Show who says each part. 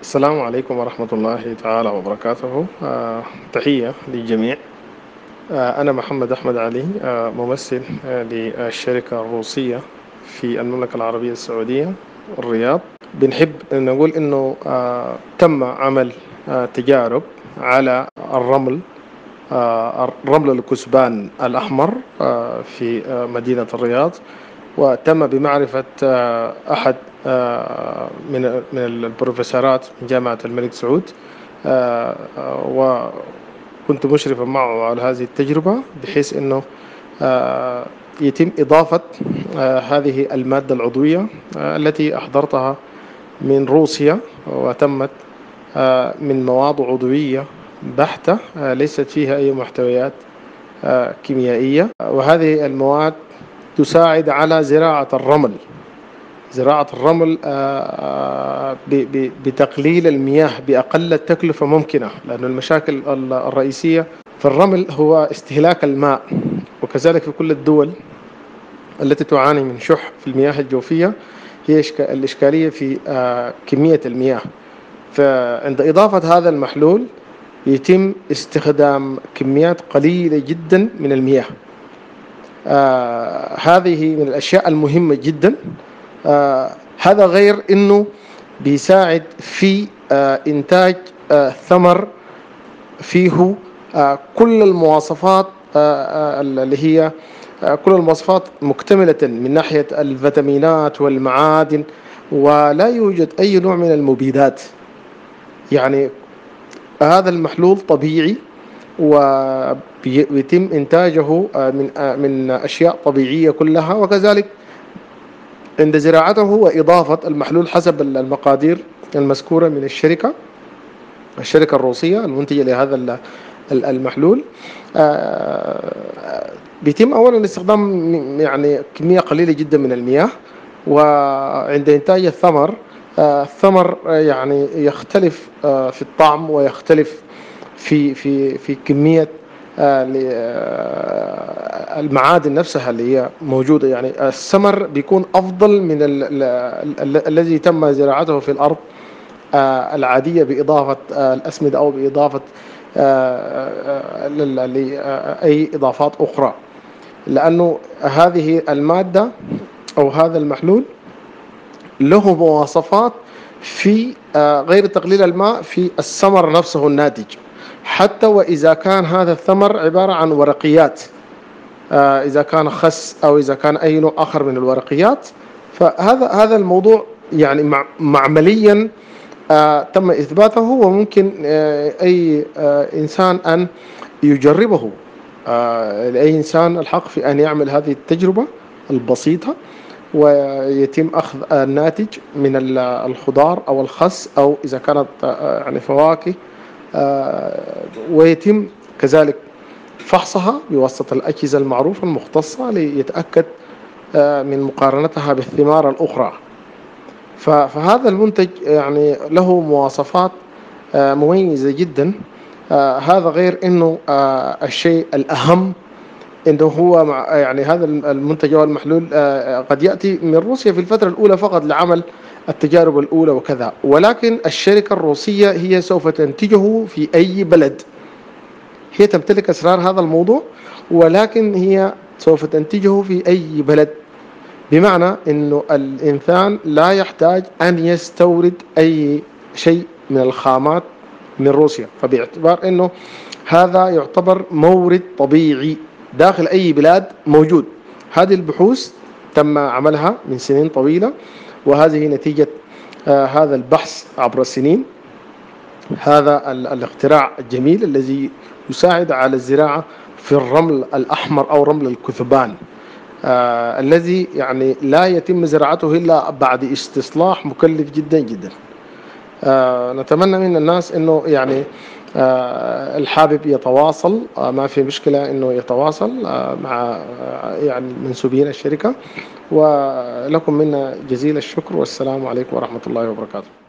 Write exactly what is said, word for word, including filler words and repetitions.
Speaker 1: السلام عليكم ورحمة الله تعالى وبركاته. آه، تحية للجميع. آه، أنا محمد أحمد علي، آه، ممثل آه، للشركة الروسية في المملكة العربية السعودية الرياض. بنحب نقول إنه آه، تم عمل آه، تجارب على الرمل، آه، رمل الكثبان الأحمر آه، في آه، مدينة الرياض. وتم بمعرفة آه، أحد آه، من من البروفيسورات من جامعة الملك سعود، آه، آه، وكنت مشرفا معه على هذه التجربة، بحيث أنه آه، يتم إضافة آه، هذه المادة العضوية آه، التي أحضرتها من روسيا، وتمت آه، من مواد عضوية بحتة، آه، ليست فيها أي محتويات آه، كيميائية. وهذه المواد تساعد على زراعة الرمل زراعة الرمل آه، ب- ب- بتقليل المياه بأقل التكلفة ممكنة، لأن المشاكل ال- الرئيسية في الرمل هو استهلاك الماء. وكذلك في كل الدول التي تعاني من شح في المياه الجوفية، هي إشك- الإشكالية في آه، كمية المياه. فعند إضافة هذا المحلول يتم استخدام كميات قليلة جدا من المياه. آه هذه من الأشياء المهمة جدا. آه هذا غير أنه بيساعد في آه إنتاج آه ثمر فيه آه كل المواصفات، آه آه اللي هي آه كل المواصفات مكتملة من ناحية الفيتامينات والمعادن، ولا يوجد أي نوع من المبيدات. يعني هذا المحلول طبيعي، ويتم إنتاجه آه، من آه، من أشياء طبيعية كلها. وكذلك عند زراعته وإضافة المحلول حسب المقادير المذكورة من الشركة الشركة الروسية المنتجة لهذا المحلول، آه، بيتم أولا استخدام يعني كمية قليلة جدا من المياه. وعند إنتاج الثمر، آه، الثمر آه، يعني يختلف آه، في الطعم، ويختلف في في في كمية آه، ل- آه، المعادن نفسها اللي هي موجودة. يعني الثمر بيكون أفضل من ال- ال- ال- الذي تم زراعته في الأرض آه، العادية بإضافة آه، الأسمدة، أو بإضافة آه، آه، لل- لأي إضافات أخرى، لأنه هذه المادة أو هذا المحلول له مواصفات في آه، غير تقليل الماء في الثمر نفسه الناتج. حتى وإذا كان هذا الثمر عبارة عن ورقيات، آه، إذا كان خس أو إذا كان أي نوع آخر من الورقيات، فهذا هذا الموضوع يعني مع- معمليا آه، تم إثباته، وممكن آه، أي آه، إنسان أن يجربه. آه، لأي إنسان الحق في أن يعمل هذه التجربة البسيطة، ويتم أخذ الناتج من ال- الخضار أو الخس، أو إذا كانت آه، يعني فواكه، آه، ويتم كذلك فحصها بواسطة الأجهزة المعروفة المختصة ليتأكد آه، من مقارنتها بالثمار الأخرى. ف- فهذا المنتج يعني له مواصفات آه، مميزة جدا. آه، هذا غير أنه آه، الشيء الأهم انه هو مع يعني هذا المنتج او المحلول آه، قد ياتي من روسيا في الفتره الاولى فقط لعمل التجارب الاولى وكذا، ولكن الشركه الروسيه هي سوف تنتجه في اي بلد. هي تمتلك اسرار هذا الموضوع، ولكن هي سوف تنتجه في اي بلد. بمعنى انه الانسان لا يحتاج ان يستورد اي شيء من الخامات من روسيا، فباعتبار انه هذا يعتبر مورد طبيعي داخل اي بلاد موجود. هذه البحوث تم عملها من سنين طويلة، وهذه نتيجة آه هذا البحث عبر السنين. هذا ال- الاختراع الجميل الذي يساعد على الزراعة في الرمل الأحمر أو رمل الكثبان، آه الذي يعني لا يتم زراعته إلا بعد استصلاح مكلف جدا جدا. آه نتمنى من الناس انه يعني آه الحابب يتواصل، آه ما في مشكلة انه يتواصل آه مع آه يعني منسوبين الشركة. ولكم منا جزيل الشكر، والسلام عليكم ورحمة الله وبركاته.